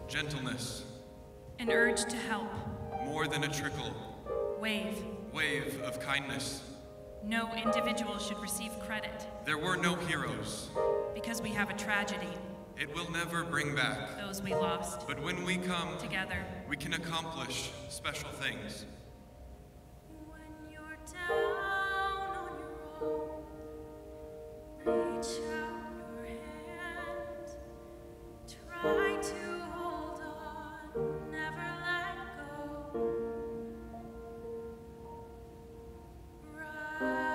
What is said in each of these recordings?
Gentleness. An urge to help. More than a trickle. Wave. Wave of kindness. No individual should receive credit. There were no heroes. Because we have a tragedy. It will never bring back those we lost. But when we come together, we can accomplish special things. When you're down on your own, reach out your hand. Try to hold on, never let go. Rise.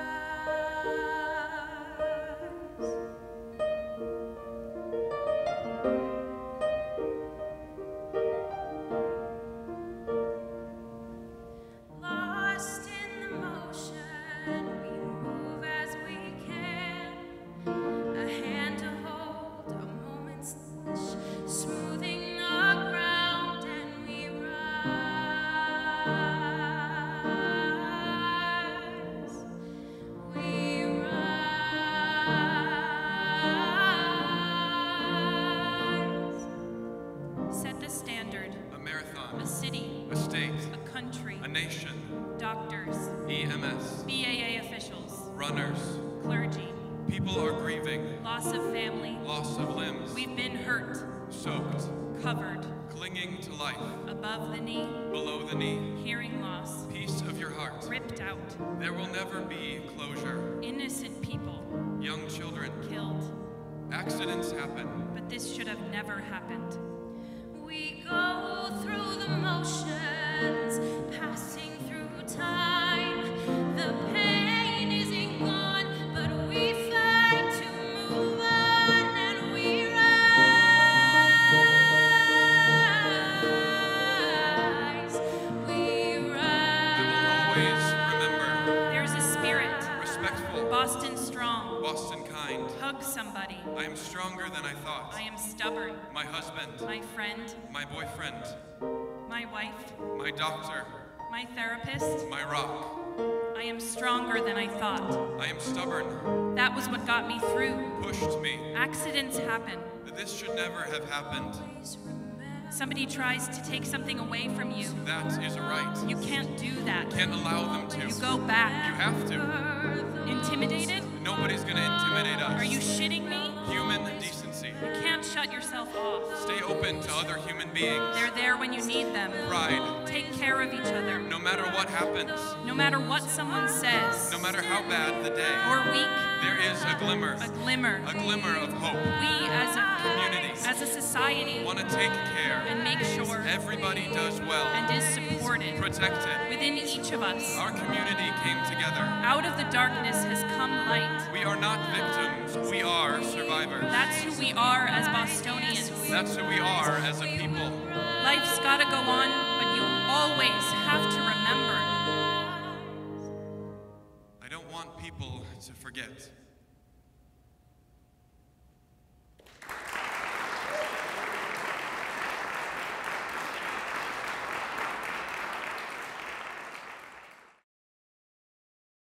Lost in the motion, we move as we can. A hand to hold, a moment's touch, smoothing the ground, and we rise. We rise. set the standard. A marathon. A city. A state. A country. A nation. Doctors. EMS. BAA officials. Runners. Clergy. People are grieving. Loss of family. Loss of limbs. We've been hurt. Soaked. Covered. Clinging to life. Above the knee. Below the knee. Hearing loss. Peace of your heart. Ripped out. There will never be closure. Innocent people. Young children. Killed. Accidents happen. But this should have never happened. We go through the motions, passing through time. The pain isn't gone, but we fight to move on, and we rise. We rise. I will always remember. There's a spirit. Respectful. Boston strong. Boston kind. Hug somebody. I am stronger than I thought. I am stubborn. My husband. My friend. My boyfriend. My wife. My doctor. My therapist. My rock. I am stronger than I thought. I am stubborn. That was what got me through. Pushed me. Accidents happen. This should never have happened. Somebody tries to take something away from you. That is a right. You can't do that. Can't allow them to. You go back. You have to. Intimidated? Nobody's gonna intimidate us. Are you shitting me? Human decency. You can't shut yourself off. Stay open to other human beings. They're there when you need them. Pride. Take care of each other. No matter what happens. No matter what someone says. No matter how bad the day. Or weak. There is a glimmer. A glimmer. A glimmer of hope. We as a Community. as a society Want to take care. and make sure Everybody does well. and is supported Protected. within each of us. Our community came together. Out of the darkness has come light. We are not victims. We are survivors. That's who we are as Bostonians. That's who we are as a people. Life's gotta go on, but you always have to remember. I don't want people to forget.